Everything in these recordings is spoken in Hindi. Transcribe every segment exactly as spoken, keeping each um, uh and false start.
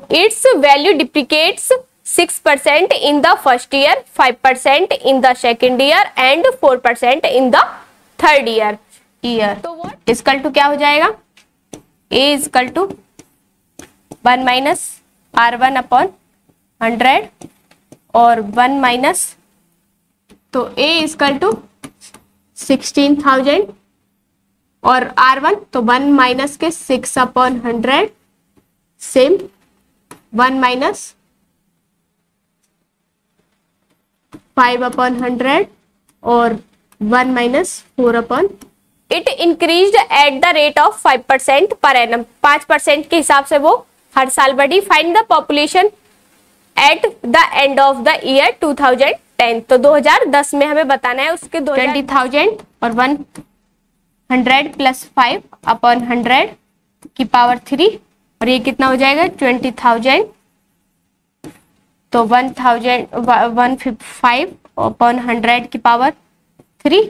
its value depreciates six percent in the first year, five percent in the second year and four percent in the third year. year. तो what इक्वल टू क्या हो जाएगा? A equal to one minus R one upon hundred और वन माइनस, तो A equal to sixteen thousand और आर वन तो वन माइनस के six upon hundred, same one minus five upon hundred और one minus four upon. It increased at the rate of five percent per annum, पांच परसेंट के हिसाब से वो हर साल बढ़ी। Find the population at the end of the year two thousand ten, तो दो हज़ार दस में हमें बताना है उसके दो ट्वेंटी थाउजेंड और one hundred plus five upon hundred की पावर थ्री, और ये कितना हो जाएगा ट्वेंटी थाउजेंड, तो one thousand one fifty five upon hundred की power three.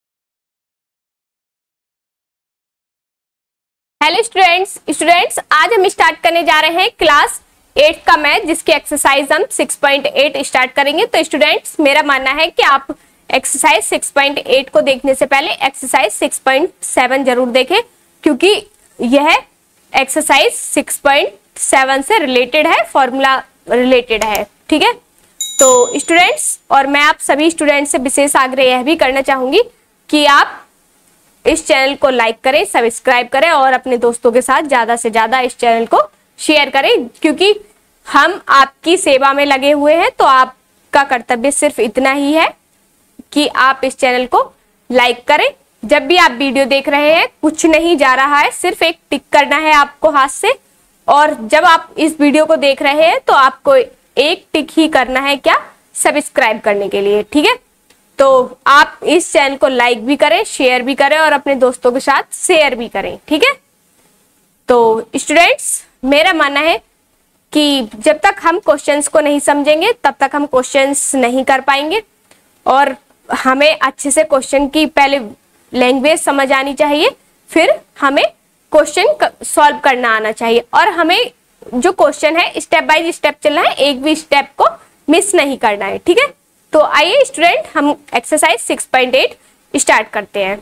Hello students students आज हम स्टार्ट करने जा रहे हैं क्लास एट का मैथ, जिसकी एक्सरसाइज हम सिक्स पॉइंट एट स्टार्ट करेंगे। तो स्टूडेंट्स मेरा मानना है कि आप एक्सरसाइज सिक्स पॉइंट एट को देखने से पहले एक्सरसाइज सिक्स पॉइंट सेवन जरूर देखें, क्योंकि यह एक्सरसाइज सिक्स पॉइंट सेवन से रिलेटेड है, फॉर्मूला रिलेटेड है। ठीक है, तो स्टूडेंट्स और मैं आप सभी स्टूडेंट्स से विशेष आग्रह यह भी करना चाहूंगी कि आप इस चैनल को लाइक करें, सब्सक्राइब करें और अपने दोस्तों के साथ ज्यादा से ज्यादा इस चैनल को शेयर करें, क्योंकि हम आपकी सेवा में लगे हुए हैं। तो आपका कर्तव्य सिर्फ इतना ही है कि आप इस चैनल को लाइक करें। जब भी आप वीडियो देख रहे हैं कुछ नहीं जा रहा है, सिर्फ एक टिक करना है आपको हाथ से, और जब आप इस वीडियो को देख रहे हैं तो आपको एक टिक ही करना है, क्या, सब्सक्राइब करने के लिए। ठीक है, तो आप इस चैनल को लाइक भी करें, शेयर भी करें और अपने दोस्तों के साथ शेयर भी करें। ठीक है, तो स्टूडेंट्स मेरा मानना है कि जब तक हम क्वेश्चंस को नहीं समझेंगे तब तक हम क्वेश्चंस नहीं कर पाएंगे, और हमें अच्छे से क्वेश्चन की पहले लैंग्वेज समझ आनी चाहिए, फिर हमें क्वेश्चन सॉल्व करना आना चाहिए, और हमें जो क्वेश्चन है स्टेप बाय स्टेप चलना है, एक भी स्टेप को मिस नहीं करना है। ठीक है, तो आइए स्टूडेंट हम exercise six point eight start करते हैं।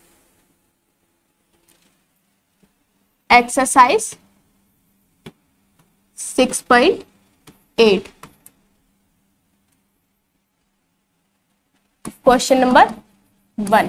Exercise six point eight, question number one.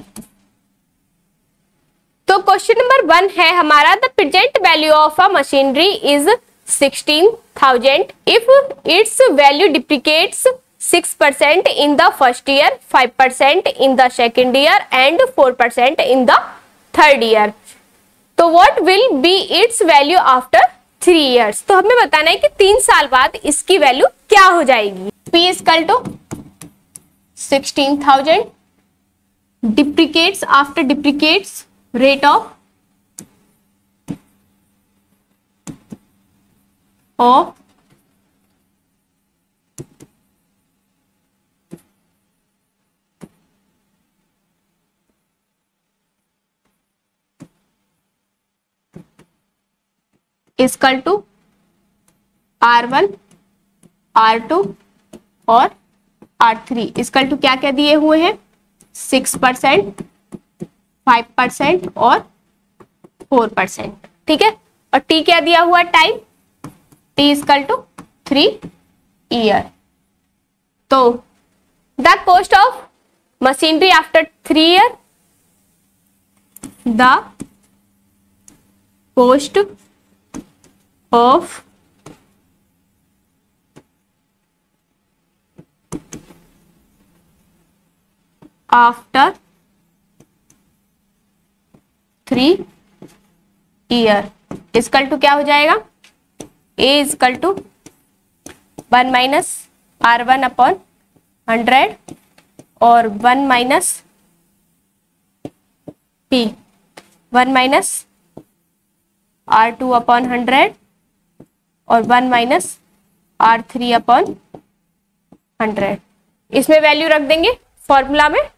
तो क्वेश्चन नंबर वन है हमारा, the present value of a machinery is sixteen thousand if its value depreciates six percent in the first year, five percent in the second year and four percent in the third year. तो what will be its value after three years. तो हमें बताना है कि तीन साल बाद इसकी वैल्यू क्या हो जाएगी। P equal to sixteen thousand, depreciates after depreciates rate of of equal to R one, R two और आर थ्री। इक्वल टू क्या क्या दिए हुए हैं, सिक्स परसेंट, फाइव परसेंट और फोर परसेंट। ठीक है, और टी क्या दिया हुआ time, T equal to three year. तो the cost of machinery after three year, the cost of after three year equal to क्या हो जाएगा, ए equal to one minus R one upon hundred और one minus P, one minus R two upon hundred और one minus R three upon hundred. इसमें वैल्यू रख देंगे फॉर्मूला में।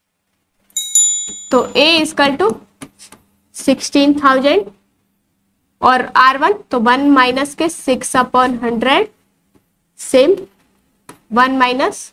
तो A equal to sixteen thousand और आर वन तो वन माइनस के six upon hundred, same one minus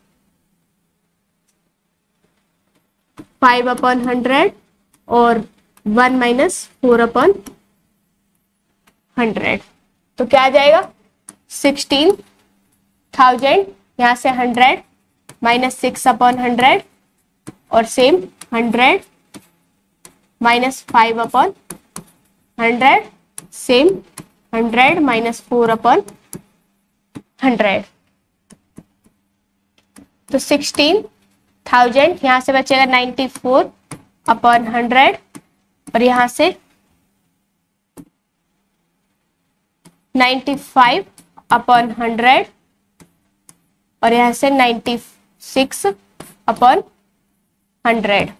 five upon hundred और one minus four upon hundred. तो क्या आ जाएगा सिक्सटीन थाउजेंड, यहाँ से hundred minus six upon hundred और same hundred minus five upon hundred, same hundred minus four upon hundred. तो सिक्सटीन थाउजेंड, यहाँ से बचेगा नाइन्टी फोर अपॉन हंड्रेड और यहाँ से नाइन्टी फाइव अपॉन हंड्रेड और यहाँ से नाइन्टी सिक्स अपॉन हंड्रेड।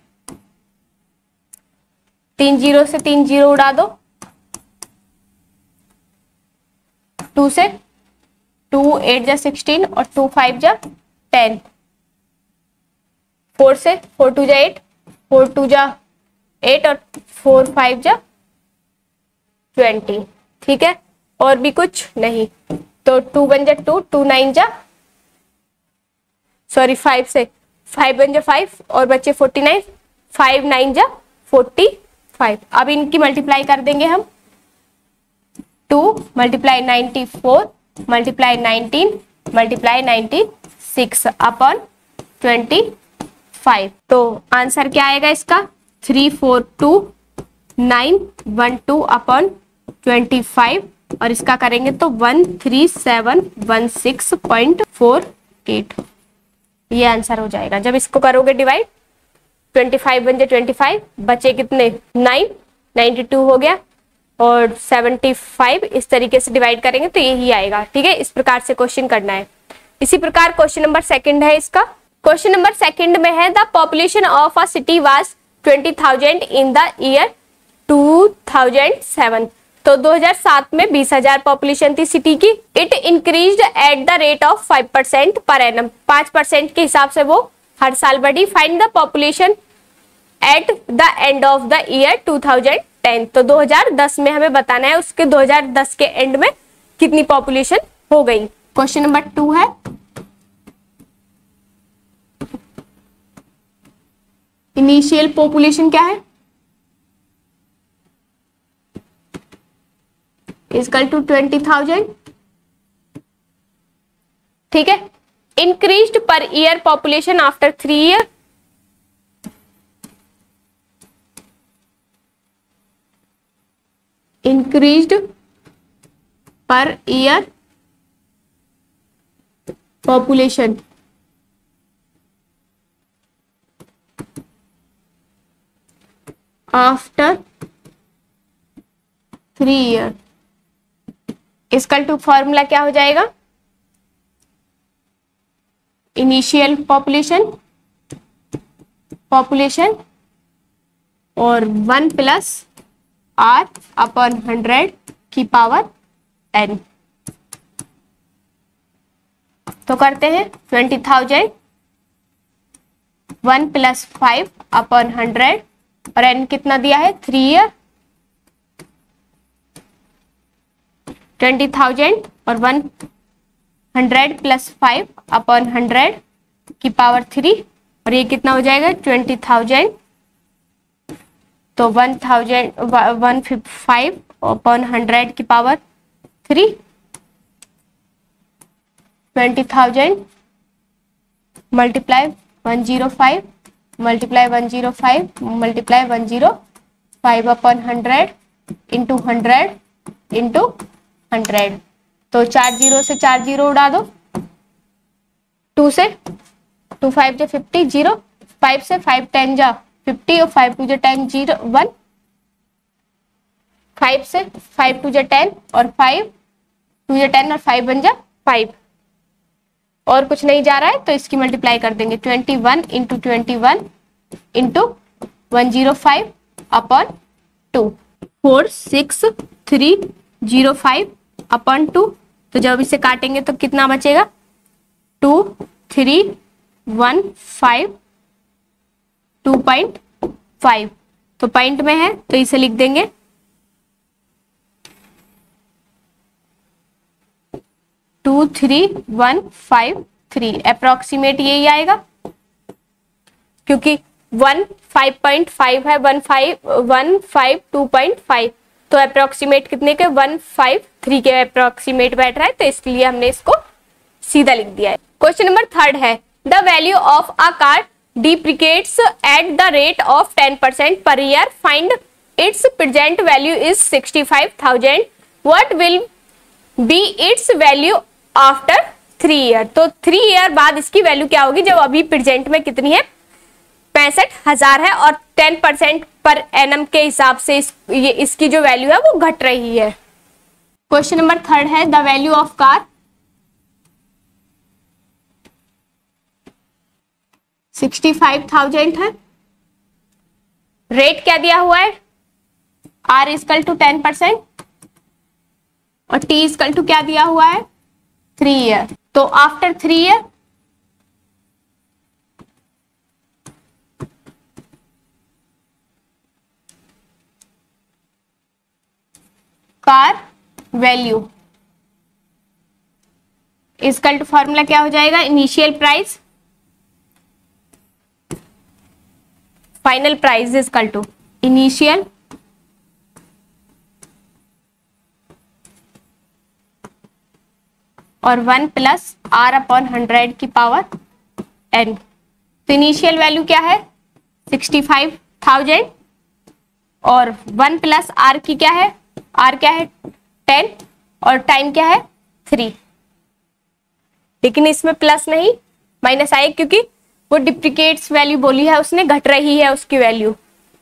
तीन जीरो से तीन जीरो उड़ा दो, टू से टू एट जा सिक्सटीन और टू फाइव जा टेन, फोर से फोर टू जा एट, फोर टू जा एट और फोर फाइव जा ट्वेंटी। ठीक है, और भी कुछ नहीं, तो टू वन जा टू, टू नाइन जा सॉरी फाइव से फाइव वन जा फाइव और बच्चे फोर्टी नाइन, फाइव नाइन जा फोर्टी फाइव। अब इनकी मल्टीप्लाई कर देंगे हम, two multiply ninety four multiply nineteen multiply ninety six upon twenty five. तो आंसर क्या आएगा इसका three four two nine one two upon twenty five और इसका करेंगे तो one three seven one six point four eight, ये आंसर हो जाएगा। जब इसको करोगे डिवाइड, ट्वेंटी फाइव वन जे ट्वेंटी फाइव, बचे कितने नाइन, नाइन्टी टू हो गया और सेवेंटी फाइव, इस तरीके से डिवाइड करेंगे तो यही आएगा। ठीक है, इस प्रकार से क्वेश्चन करना है। इसी प्रकार क्वेश्चन नंबर सेकंड है इसका। क्वेश्चन नंबर सेकंड में है the population of a city was twenty thousand in the year two thousand seven. तो दो हज़ार सात में बीस हजार पॉपुलेशन थी सिटी की। It increased at the rate of five percent per annum, पांच परसेंट के हिसाब से वो हर साल बढ़ी। Find the population at the end of the year two thousand ten. तो दो हज़ार दस में हमें बताना है उसके दो हज़ार दस के एंड में कितनी पॉपुलेशन हो गई। क्वेश्चन नंबर टू है, इनिशियल पॉपुलेशन क्या है, इजकल टू ट्वेंटी थाउजेंड। ठीक है, increased per year population after three year, increased per year population after three year. इसका टू फॉर्मूला क्या हो जाएगा, इनिशियल पॉपुलेशन पॉपुलेशन और one plus R upon hundred की पावर टेन। तो करते हैं twenty thousand one plus five upon hundred और एन कितना दिया है थ्री ईयर, ट्वेंटी थाउजेंड और one hundred plus five upon hundred की पावर थ्री और ये कितना हो जाएगा ट्वेंटी थाउजेंड, तो one thousand one five upon hundred की power three, twenty thousand multiply one zero five multiply one zero five multiply one zero five upon hundred into hundred into hundred. तो चार जीरो से चार जीरो उड़ा दो, टू से टू फाइव जो फिफ्टी, जीरो फाइव से फाइव टेन जा फिफ्टी और फाइव टू जो टेन जीरो वन, फाइव से फाइव टू जो टेन और फाइव टू जो टेन और फाइव वन जा फाइव और कुछ नहीं जा रहा है तो इसकी मल्टीप्लाई कर देंगे twenty one into twenty one into one zero five upon two, four six three zero five upon two. तो जब इसे काटेंगे तो कितना बचेगा two three one five two point five. तो पॉइंट में है तो इसे लिख देंगे two three one five three, approximate यही आएगा क्योंकि वन फाइव पॉइंट फाइव है, one five one five two point five, तो अप्रोक्सीमेट कितने के वन फाइव थ्री के अप्रोक्सीमेट बैठ रहा है, तो इसलिए हमने इसको सीधा लिख दिया है। क्वेश्चन नंबर थर्ड है the value of a car depreciates at the rate of ten percent per year, find its present value is sixty five thousand, what will be its value after three year. तो थ्री ईयर बाद इसकी वैल्यू क्या होगी, जब अभी प्रेजेंट में कितनी है पैंसठ हजार है और टेन परसेंट पर एनम के हिसाब से इस, ये, इसकी जो वैल्यू है वो घट रही है। क्वेश्चन नंबर थर्ड है the value of car sixty five thousand है, रेट क्या दिया हुआ है R is equal to ten percent और टी इजकल टू क्या दिया हुआ है थ्री ईयर। तो after three year car value equal to formula क्या हो जाएगा, initial price final price equal to initial और one plus R upon hundred की पावर एन। तो इनिशियल वैल्यू क्या है सिक्सटी फाइव थाउजेंड और वन प्लस आर की क्या है, आर क्या है टेन और टाइम क्या है थ्री, लेकिन इसमें प्लस नहीं माइनस आए क्योंकि वो डिप्रिकेट्स वैल्यू बोली है उसने, घट रही है उसकी वैल्यू।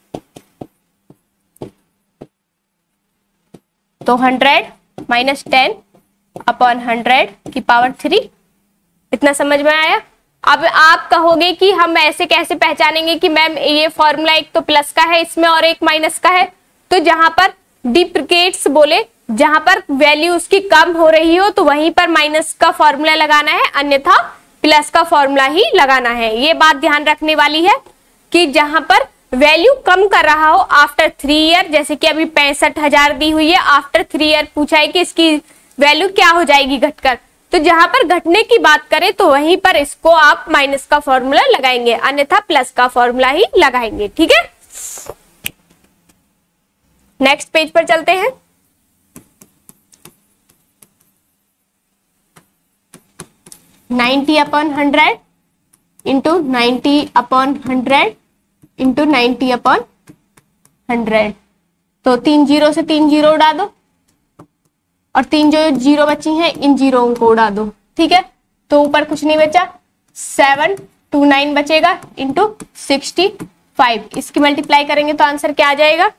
तो hundred minus ten upon hundred की पावर थ्री, इतना समझ में आया। अब आप कहोगे कि हम ऐसे कैसे पहचानेंगे कि मैम ये फॉर्मूला एक तो प्लस का है इसमें और एक माइनस का है, तो जहां पर डिप्रिकेट्स बोले जहां पर वैल्यू उसकी कम हो रही हो तो वहीं पर माइनस का फॉर्मूला लगाना है, अन्यथा प्लस का फॉर्मूला ही लगाना है। ये बात ध्यान रखने वाली है कि जहां पर वैल्यू कम कर रहा हो आफ्टर थ्री ईयर, जैसे कि अभी पैंसठ हजार दी हुई है, आफ्टर थ्री ईयर पूछा है कि इसकी वैल्यू क्या हो जाएगी घटकर, तो जहां पर घटने की बात करें तो वहीं पर इसको आप माइनस का फॉर्मूला लगाएंगे, अन्यथा प्लस का फॉर्मूला ही लगाएंगे। ठीक है, नेक्स्ट पेज पर चलते हैं। Ninety upon hundred into ninety upon hundred into ninety upon hundred, तो तीन जीरो से तीन जीरो उड़ा दो और तीन जो जीरो बची हैं इन जीरो को उड़ा दो। ठीक है, तो ऊपर कुछ नहीं बचा, सेवन टू नाइन बचेगा इंटू सिक्सटी फाइव, इसकी मल्टीप्लाई करेंगे तो आंसर क्या आ जाएगा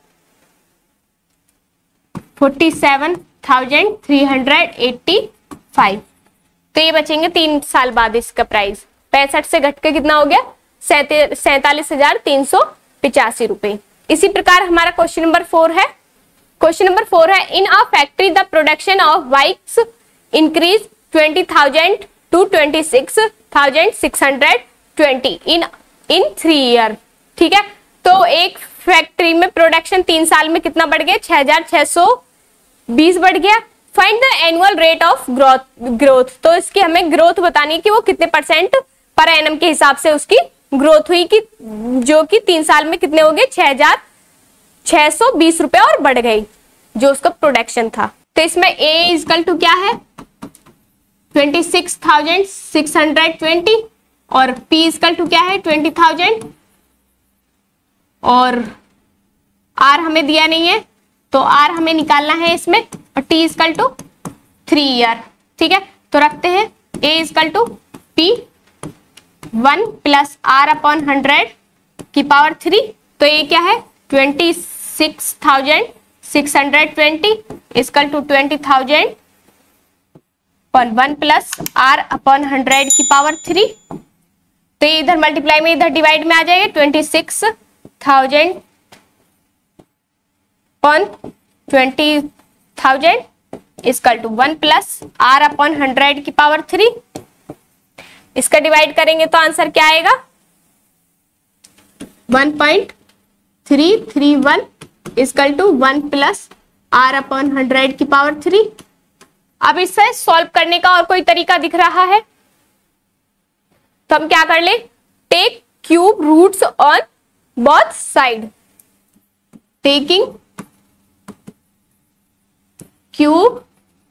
forty seven thousand three hundred eighty five. तो ये बचेंगे तीन साल बाद इसका प्राइस पैंसठ से घट के कितना हो गया सैतालीस हजार तीन सौ पिचासी रुपए। इसी प्रकार हमारा क्वेश्चन नंबर फोर है। क्वेश्चन नंबर फोर है in a factory the production of bikes increase twenty thousand to twenty six thousand six hundred twenty in in three year. ठीक है, तो एक फैक्ट्री में प्रोडक्शन तीन साल में कितना बढ़ गया छह हजार छह सौ बीस बढ़ गया। Find the annual rate of growth growth तो इसकी हमें ग्रोथ बतानी है कि वो कितने परसेंट पर एनम के हिसाब से उसकी ग्रोथ हुई, कि जो कि तीन साल में कितने हो गए छह हजार छह सौ बीस रुपए और बढ़ गई जो उसका प्रोडक्शन था। तो इसमें ए इजकल टू क्या है twenty six thousand six hundred twenty और पी इजकल टू क्या है ट्वेंटी थाउजेंड और आर हमें दिया नहीं है तो आर हमें निकालना है इसमें और T equal to three year. ठीक है, तो रखते हैं A equal to P one plus R upon hundred की पावर थ्री, तो ये क्या है twenty six thousand six hundred twenty equal to twenty thousand upon one plus R upon hundred की पावर थ्री, तो ये इधर मल्टीप्लाई में इधर डिवाइड में आ जाएगा twenty six thousand upon twenty thousand equal to one plus R upon hundred की पावर थ्री, इसका डिवाइड करेंगे तो आंसर क्या आएगा one point three three one equal to one plus R upon hundred की पावर थ्री अब इससे सॉल्व करने का और कोई तरीका दिख रहा है तो हम क्या कर ले, take cube roots on both side, taking cube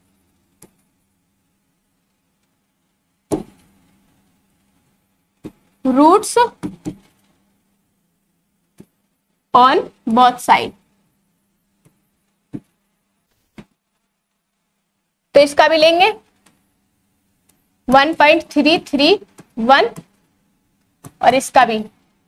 roots on both side. तो इसका भी लेंगे one point three three one और इसका भी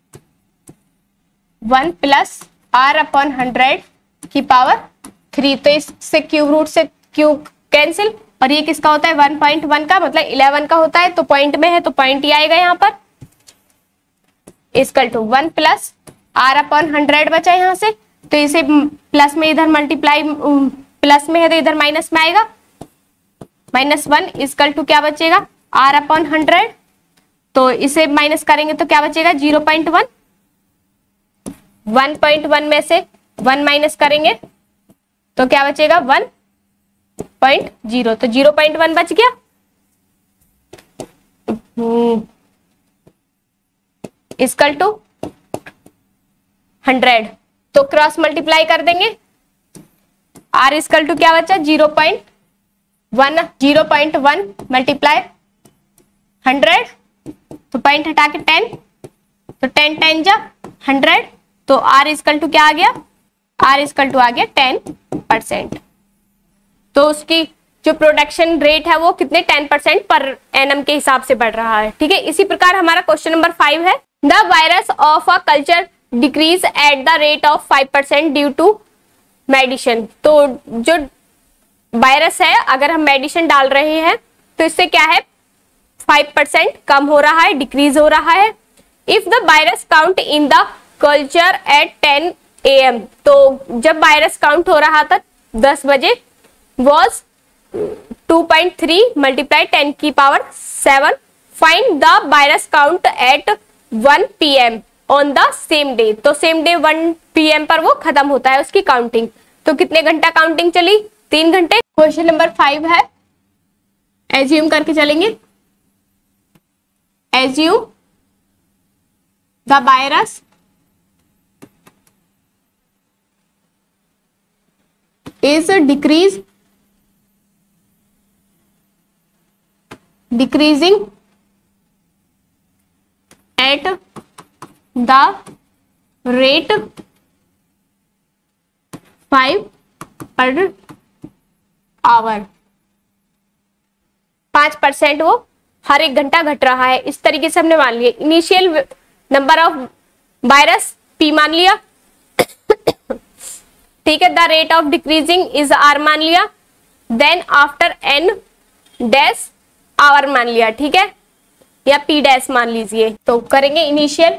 one plus R upon hundred की पावर थ्री। तो इससे क्यूब रूट से क्यूब कैंसिल और ये किसका होता है वन पॉइंट वन का, मतलब इलेवन का होता है, तो पॉइंट में है तो पॉइंट ही आएगा यहाँ पर। Equal to one plus R upon hundred बचा यहाँ से, तो इसे प्लस में इधर मल्टीप्लाई, प्लस में है तो इधर माइनस में आएगा, माइनस वन इक्वल टू क्या बचेगा आर अपॉन हंड्रेड। तो इसे माइनस करेंगे तो क्या बचेगा zero point one, one point one में से वन माइनस करेंगे तो क्या बचेगा वन पॉइंट जीरो, तो जीरो पॉइंट वन बच गया। इक्वल टू हंड्रेड, तो क्रॉस मल्टीप्लाई कर देंगे, आर इक्वल टू क्या बचा zero point one, zero point one multiply hundred, तो पॉइंट हटा के टेन, तो टेन टेन जा हंड्रेड, तो आर इक्वल टू क्या आ गया, आर इक्वल टू आ गया टेन परसेंट। तो उसकी जो प्रोडक्शन रेट है वो कितने टेन परसेंट पर एनम के हिसाब से बढ़ रहा है। ठीक है, इसी प्रकार हमारा क्वेश्चन नंबर फाइव है, the virus of a culture decrease at the rate of five percent due to medicine. तो जो वायरस है अगर हम मेडिसिन डाल रहे हैं तो इससे क्या है फाइव परसेंट कम हो रहा है, डिक्रीज हो रहा है। If the virus count in the culture at ten A M, तो जब वायरस काउंट हो रहा था दस बजे was two point three multiply ten की power seven, find the virus count at one P M on the same day. तो same day one P M पर वो खत्म होता है उसकी काउंटिंग। तो कितने घंटा काउंटिंग चली, तीन घंटे। क्वेश्चन नंबर फाइव है, एज्यूम करके चलेंगे, assume the virus is decrease decreasing at the rate five per hour, पांच परसेंट वो हर एक घंटा घट रहा है। इस तरीके से हमने मान लिया, initial number of virus P मान लिया, ठीक है, the rate of decreasing is R मान लिया, then after N dash hour मान लिया, ठीक है, या पी डैश मान लीजिए। तो करेंगे initial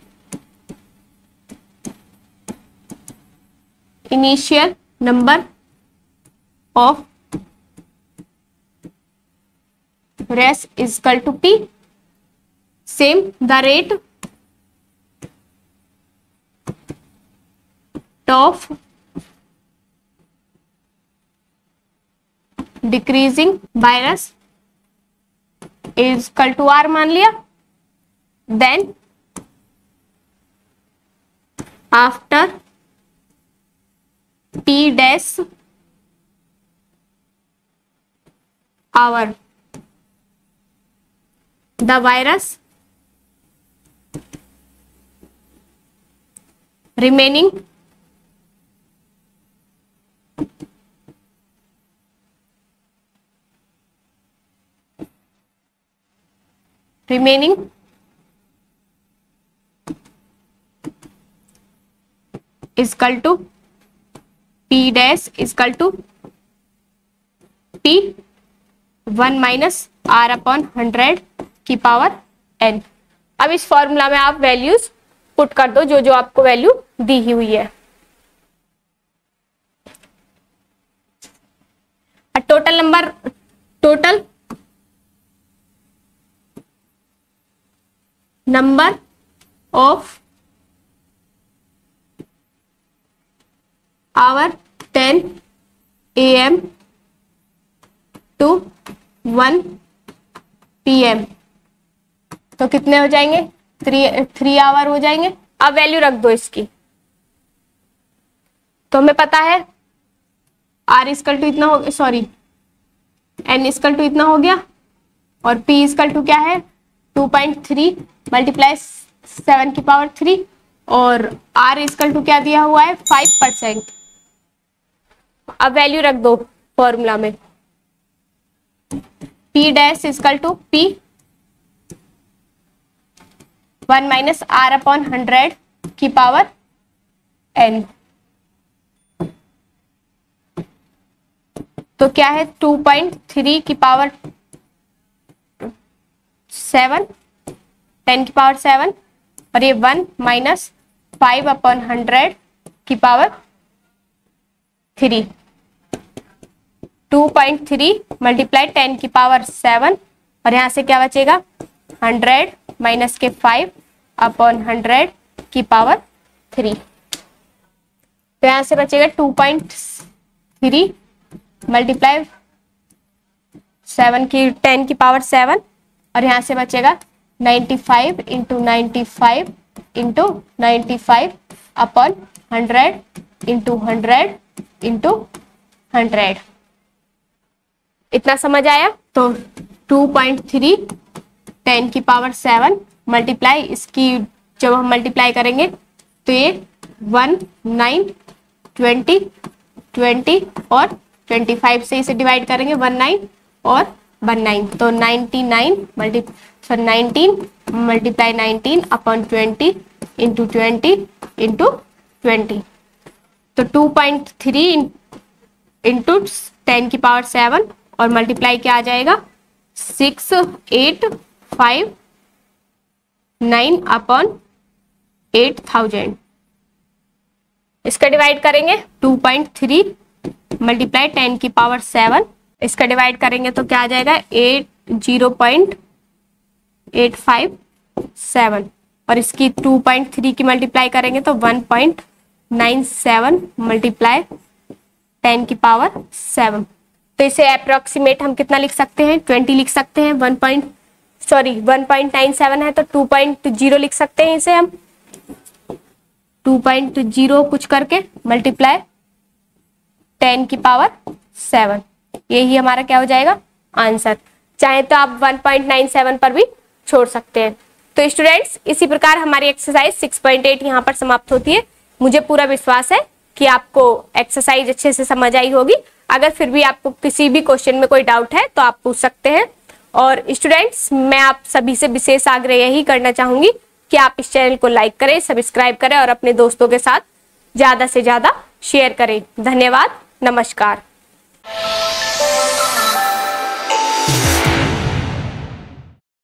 initial number of race is equal to P, same the rate of decreasing virus is equal to R मान लिया, then after P dash hour the virus remaining remaining is equal to p dash is equal to p one minus R upon hundred की पावर n। अब इस फॉर्मूला में आप वैल्यूज पुट कर दो जो जो आपको वैल्यू दी ही हुई है। Total number total number of hour ten A M to one P M, तो कितने हो जाएंगे? थ्री थ्री आवर हो जाएंगे। अब वैल्यू रख दो इसकी, तो हमें पता है आर इजकल टू इतना हो, सॉरी एन इजकल टू इतना हो गया, और पी इजकल टू क्या है? Two point three multiply seven की पावर थ्री, और आर इजकल टू क्या दिया हुआ है? Five percent. अब वैल्यू रख दो फॉर्मूला में, P dash is equal to P one minus R upon hundred की पावर एन, तो क्या है? टू पॉइंट थ्री की पावर सेवन, टेन की पावर सेवन, और ये one minus five upon hundred की power three, two point three multiply ten की पावर सेवन, और यहां से क्या बचेगा? हंड्रेड माइनस के फाइव अपॉन हंड्रेड की पावर थ्री, तो यहां से बचेगा two point three multiply seven की टेन की पावर सेवन, और यहां से बचेगा ninety five into ninety five into ninety five upon hundred into hundred into hundred. इतना समझ आया? तो टू पॉइंट थ्री टेन की पावर सेवन मल्टीप्लाई इसकी जब हम मल्टीप्लाई करेंगे तो ये वन नाइन ट्वेंटी ट्वेंटी और ट्वेंटी फाइव से इसे डिवाइड करेंगे, वन नाइन और वन नाइन, तो ninety nine multi sorry nineteen multiply nineteen upon twenty into twenty into twenty, तो two point three into ten की पावर सेवन और मल्टीप्लाई क्या आ जाएगा? Six eight five nine upon eight thousand. इसका डिवाइड करेंगे two point three multiply ten की पावर सेवन, इसका डिवाइड करेंगे तो क्या आ जाएगा? Eight zero point eight five seven, और इसकी टू पॉइंट थ्री की मल्टीप्लाई करेंगे तो one point nine seven multiply ten की पावर सेवन, तो इसे अप्रोक्सीमेट हम कितना लिख सकते हैं? ट्वेंटी लिख सकते हैं। One point sorry one point nine seven है तो टू पॉइंट जीरो लिख सकते हैं इसे हम, टू पॉइंट जीरो कुछ करके मल्टीप्लाई टेन की पावर सेवन, यही हमारा क्या हो जाएगा? आंसर। चाहे तो आप वन पॉइंट नाइन सेवन पर भी छोड़ सकते हैं। तो स्टूडेंट्स, इसी प्रकार हमारी एक्सरसाइज सिक्स पॉइंट एट यहाँ पर समाप्त होती है। मुझे पूरा विश्वास है कि आपको एक्सरसाइज अच्छे से समझ आई होगी। अगर फिर भी आपको किसी भी क्वेश्चन में कोई डाउट है तो आप पूछ सकते हैं। और स्टूडेंट्स, मैं आप सभी से विशेष आग्रह यही करना चाहूंगी कि आप इस चैनल को लाइक करें, सब्सक्राइब करें और अपने दोस्तों के साथ ज्यादा से ज्यादा शेयर करें। धन्यवाद, नमस्कार।